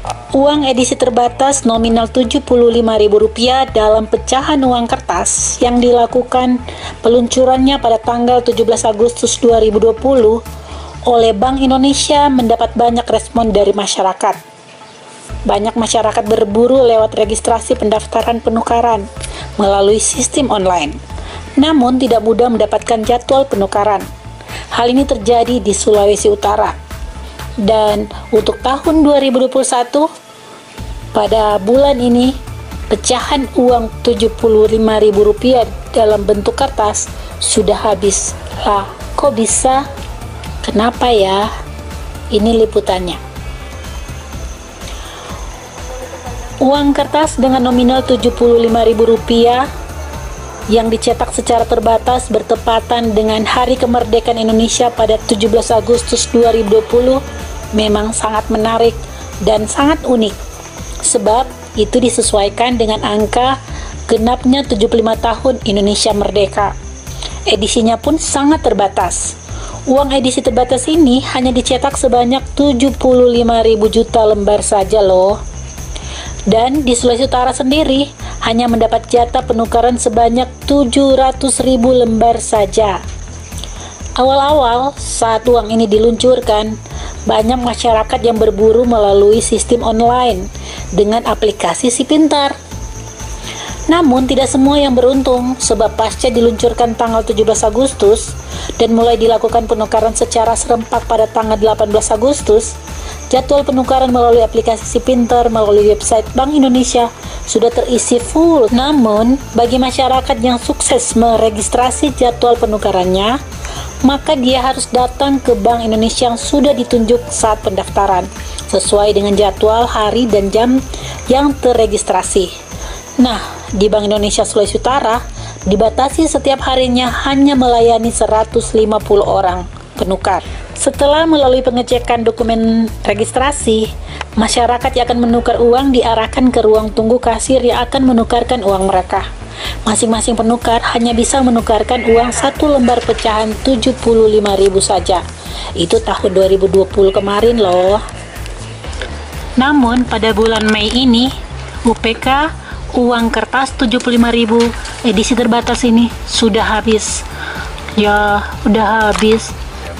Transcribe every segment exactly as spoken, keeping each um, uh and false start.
Uang edisi terbatas nominal tujuh puluh lima ribu rupiah dalam pecahan uang kertas yang dilakukan peluncurannya pada tanggal tujuh belas Agustus dua ribu dua puluh oleh Bank Indonesia mendapat banyak respon dari masyarakat. Banyak masyarakat berburu lewat registrasi pendaftaran penukaran melalui sistem online, namun tidak mudah mendapatkan jadwal penukaran. Hal ini terjadi di Sulawesi Utara. Dan untuk tahun dua ribu dua puluh satu, pada bulan ini, pecahan uang tujuh puluh lima ribu rupiah dalam bentuk kertas sudah habis. Lah, kok bisa? Kenapa ya? Ini liputannya. Uang kertas dengan nominal tujuh puluh lima ribu rupiah yang dicetak secara terbatas bertepatan dengan Hari Kemerdekaan Indonesia pada tujuh belas Agustus dua ribu dua puluh memang sangat menarik dan sangat unik, sebab itu disesuaikan dengan angka genapnya tujuh puluh lima tahun Indonesia merdeka. Edisinya pun sangat terbatas. Uang edisi terbatas ini hanya dicetak sebanyak tujuh puluh lima ribu juta lembar saja loh. Dan di Sulawesi Utara sendiri hanya mendapat jatah penukaran sebanyak tujuh ratus ribu lembar saja. Awal-awal saat uang ini diluncurkan, banyak masyarakat yang berburu melalui sistem online dengan aplikasi Si Pintar. Namun tidak semua yang beruntung, sebab pasca diluncurkan tanggal tujuh belas Agustus dan mulai dilakukan penukaran secara serempak pada tanggal delapan belas Agustus, jadwal penukaran melalui aplikasi Si Pintar melalui website Bank Indonesia sudah terisi full. Namun, bagi masyarakat yang sukses meregistrasi jadwal penukarannya, maka dia harus datang ke Bank Indonesia yang sudah ditunjuk saat pendaftaran, sesuai dengan jadwal, hari, dan jam yang terregistrasi. Nah, di Bank Indonesia Sulawesi Utara, dibatasi setiap harinya hanya melayani seratus lima puluh orang penukar. Setelah melalui pengecekan dokumen registrasi, masyarakat yang akan menukar uang diarahkan ke ruang tunggu kasir yang akan menukarkan uang mereka. Masing-masing penukar hanya bisa menukarkan uang satu lembar pecahan tujuh puluh lima ribu saja. Itu tahun dua ribu dua puluh kemarin loh. Namun pada bulan Mei ini, U P K uang kertas tujuh puluh lima ribu edisi terbatas ini sudah habis. Ya, udah habis.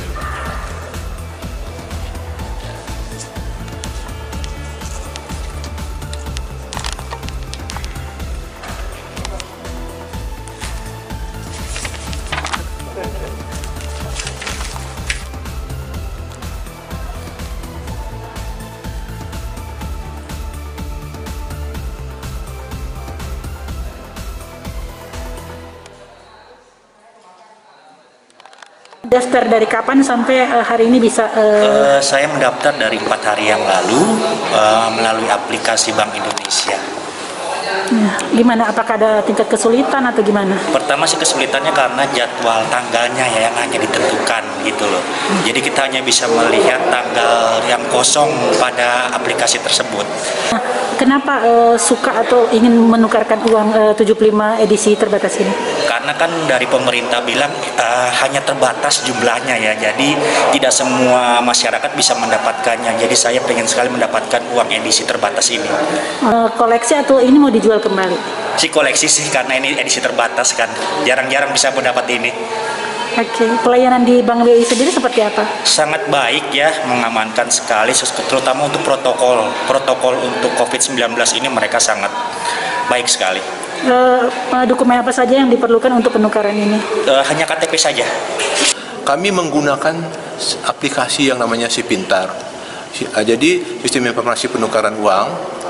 Daftar dari kapan sampai uh, hari ini bisa? Uh... Uh, saya mendaftar dari empat hari yang lalu uh, melalui aplikasi Bank Indonesia. Ya, gimana? Apakah ada tingkat kesulitan atau gimana? Pertama sih kesulitannya karena jadwal tanggalnya ya yang hanya ditentukan gitu loh. Hmm. Jadi kita hanya bisa melihat tanggal yang kosong pada aplikasi tersebut. Nah, kenapa uh, suka atau ingin menukarkan uang uh, tujuh puluh lima edisi terbatas ini? Karena kan dari pemerintah bilang uh, hanya terbatas jumlahnya ya, jadi tidak semua masyarakat bisa mendapatkannya. Jadi saya pengen sekali mendapatkan uang edisi terbatas ini. Uh, koleksi atau ini mau dijual kembali? Si koleksi sih, karena ini edisi terbatas kan, jarang-jarang bisa mendapat ini. Oke, okay. Pelayanan di Bank B I sendiri seperti apa? Sangat baik ya, mengamankan sekali, terutama untuk protokol. Protokol untuk covid sembilan belas ini mereka sangat baik sekali. Uh, dokumen apa saja yang diperlukan untuk penukaran ini? Uh, hanya K T P saja. Kami menggunakan aplikasi yang namanya Si Pintar. Jadi sistem informasi penukaran uang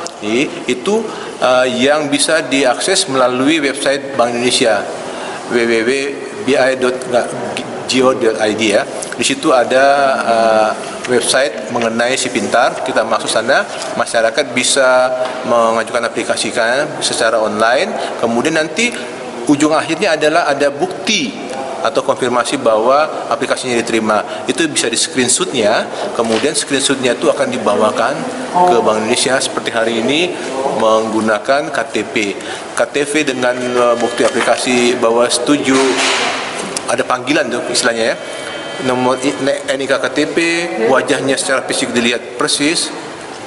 itu uh, yang bisa diakses melalui website Bank Indonesia w w w titik b i titik go titik i d ya. Di situ ada uh, website mengenai Si Pintar. Kita masuk sana, masyarakat bisa mengajukan aplikasikan secara online. Kemudian nanti ujung akhirnya adalah ada bukti atau konfirmasi bahwa aplikasinya diterima. Itu bisa di screenshotnya, kemudian screenshotnya itu akan dibawakan ke Bank Indonesia seperti hari ini menggunakan K T P. K T P dengan bukti aplikasi bahwa setuju, ada panggilan tuh istilahnya ya, nomor N I K K T P, wajahnya secara fisik dilihat persis,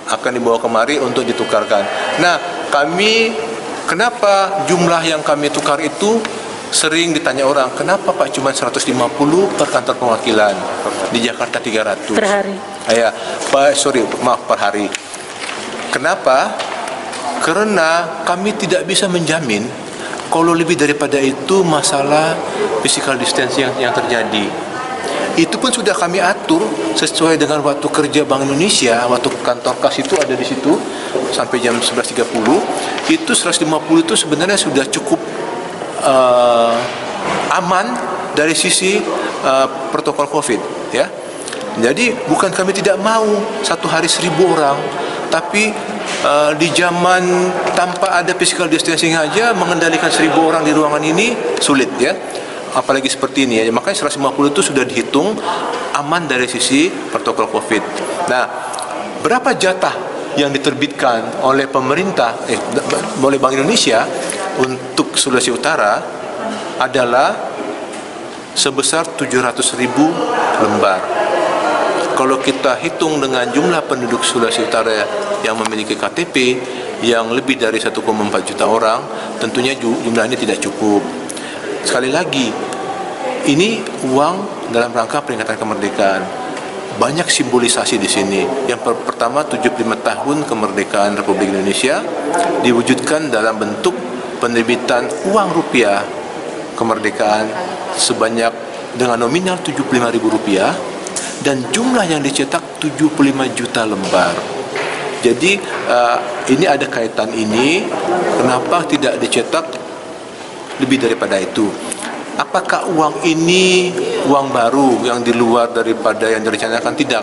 akan dibawa kemari untuk ditukarkan. Nah, kami kenapa jumlah yang kami tukar itu sering ditanya orang, kenapa Pak cuma seratus lima puluh per kantor perwakilan, di Jakarta tiga ratus per hari? Ya, Pak, sorry, maaf, per hari. Kenapa? Karena kami tidak bisa menjamin kalau lebih daripada itu masalah physical distancing yang, yang terjadi. Itu pun sudah kami atur sesuai dengan waktu kerja Bank Indonesia. Waktu kantor kas itu ada di situ sampai jam sebelas tiga puluh. Itu seratus lima puluh itu sebenarnya sudah cukup uh, aman dari sisi uh, protokol COVID, ya. Jadi bukan kami tidak mau satu hari seribu orang, tapi uh, di zaman tanpa ada physical distancing aja mengendalikan seribu orang di ruangan ini sulit, ya. Apalagi seperti ini, ya. Makanya seratus lima puluh itu sudah dihitung aman dari sisi protokol COVID. Nah, berapa jatah yang diterbitkan oleh pemerintah, eh, oleh Bank Indonesia untuk Sulawesi Utara adalah sebesar tujuh ratus ribu lembar. Kalau kita hitung dengan jumlah penduduk Sulawesi Utara yang memiliki K T P yang lebih dari satu koma empat juta orang, tentunya jumlah ini tidak cukup. Sekali lagi, ini uang dalam rangka peringatan kemerdekaan. Banyak simbolisasi di sini. Yang per pertama, tujuh puluh lima tahun kemerdekaan Republik Indonesia diwujudkan dalam bentuk penerbitan uang rupiah kemerdekaan sebanyak dengan nominal tujuh puluh lima ribu rupiah dan jumlah yang dicetak tujuh puluh lima juta lembar. Jadi uh, ini ada kaitan ini, kenapa tidak dicetak lebih daripada itu? Apakah uang ini uang baru yang di luar daripada yang direncanakan? Tidak.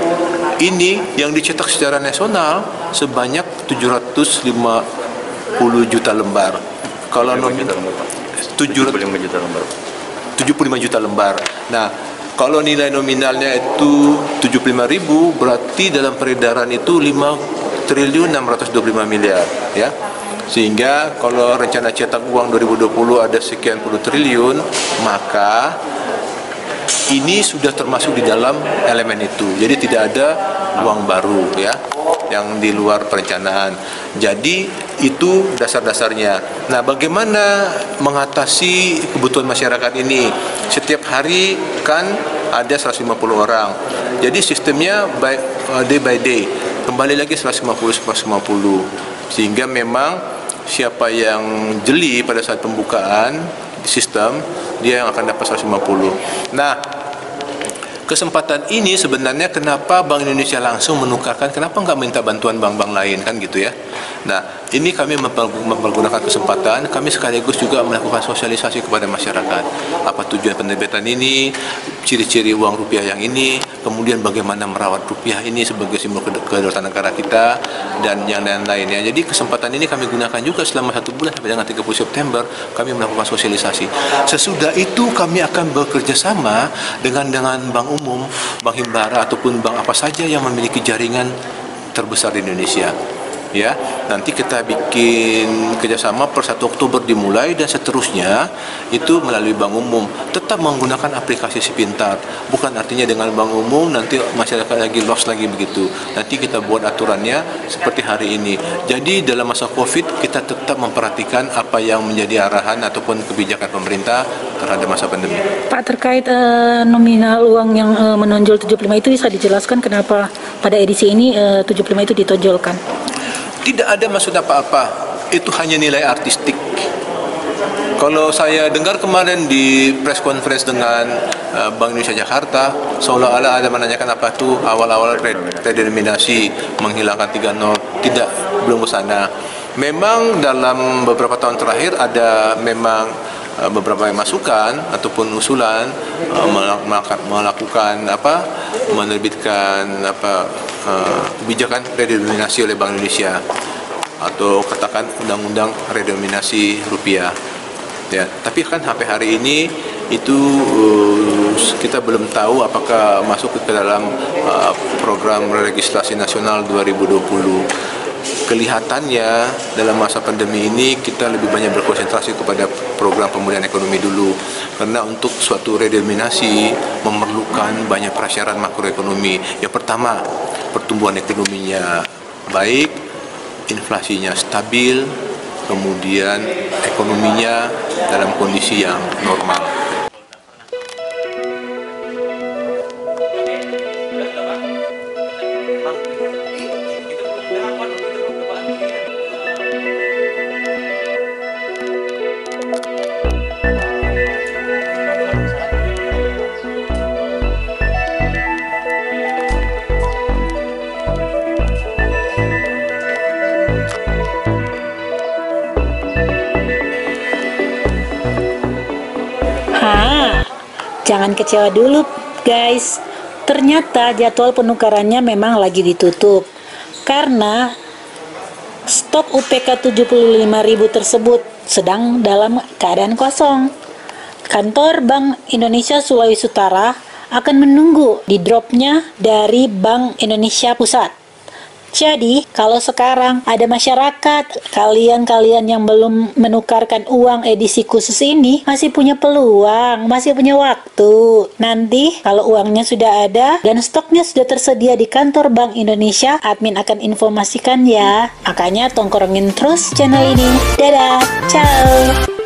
Ini yang dicetak secara nasional sebanyak tujuh ratus lima puluh juta lembar. Kalau nominal tujuh puluh lima juta lembar. tujuh puluh lima juta lembar. Nah, kalau nilai nominalnya itu tujuh puluh lima ribu, berarti dalam peredaran itu lima triliun enam ratus dua puluh lima miliar, ya. Sehingga kalau rencana cetak uang dua ribu dua puluh ada sekian puluh triliun, maka ini sudah termasuk di dalam elemen itu. Jadi tidak ada uang baru, ya, yang di luar perencanaan. Jadi itu dasar-dasarnya. Nah, bagaimana mengatasi kebutuhan masyarakat ini? Setiap hari kan ada seratus lima puluh orang. Jadi sistemnya by, uh, day by day. Kembali lagi seratus lima puluh seratus lima puluh. Sehingga memang siapa yang jeli pada saat pembukaan sistem, dia yang akan dapat seratus lima puluh. Nah, kesempatan ini sebenarnya kenapa Bank Indonesia langsung menukarkan, kenapa nggak minta bantuan bank-bank lain, kan gitu, ya. Nah, ini kami mempergunakan kesempatan, kami sekaligus juga melakukan sosialisasi kepada masyarakat. Apa tujuan penerbitan ini, ciri-ciri uang rupiah yang ini, kemudian bagaimana merawat rupiah ini sebagai simbol kedaulatan negara kita, dan yang lain-lainnya. Jadi kesempatan ini kami gunakan juga selama satu bulan sampai dengan tiga puluh September, kami melakukan sosialisasi. Sesudah itu kami akan bekerja sama dengan dengan Bank Umum, Bank Himbara, ataupun bank apa saja yang memiliki jaringan terbesar di Indonesia. Ya, nanti kita bikin kerjasama per satu Oktober dimulai dan seterusnya itu melalui Bank Umum, tetap menggunakan aplikasi Si Pintar. Bukan artinya dengan Bank Umum nanti masyarakat lagi lost lagi begitu. Nanti kita buat aturannya seperti hari ini. Jadi dalam masa COVID kita tetap memperhatikan apa yang menjadi arahan ataupun kebijakan pemerintah terhadap masa pandemi. Pak, terkait uh, nominal uang yang uh, menonjol tujuh puluh lima itu bisa dijelaskan kenapa pada edisi ini uh, tujuh puluh lima itu ditonjolkan? Tidak ada maksud apa-apa, itu hanya nilai artistik. Kalau saya dengar kemarin di press conference dengan uh, Bank Indonesia Jakarta, seolah-olah ada menanyakan apa itu awal-awal redenominasi menghilangkan tiga nol, tidak, belum ke sana. Memang dalam beberapa tahun terakhir ada memang uh, beberapa masukan ataupun usulan uh, melakukan apa, menerbitkan apa uh, kebijakan redenominasi oleh Bank Indonesia atau katakan undang-undang redenominasi rupiah. Ya, tapi kan sampai hari ini itu uh, kita belum tahu apakah masuk ke dalam uh, program legislasi nasional dua ribu dua puluh. Kelihatannya dalam masa pandemi ini kita lebih banyak berkonsentrasi kepada program pemulihan ekonomi dulu, karena untuk suatu redenominasi memerlukan banyak prasyarat makroekonomi. Yang pertama, pertumbuhan ekonominya baik inflasinya stabil, kemudian ekonominya dalam kondisi yang normal. Ah, jangan kecewa dulu guys. Ternyata jadwal penukarannya memang lagi ditutup karena stok U P K tujuh puluh lima ribu tersebut sedang dalam keadaan kosong. Kantor Bank Indonesia Sulawesi Utara akan menunggu di dropnya dari Bank Indonesia Pusat. Jadi, kalau sekarang ada masyarakat, kalian-kalian yang belum menukarkan uang edisi khusus ini, masih punya peluang, masih punya waktu. Nanti, kalau uangnya sudah ada dan stoknya sudah tersedia di kantor Bank Indonesia, admin akan informasikan ya. Makanya tongkrongin terus channel ini. Dadah, ciao!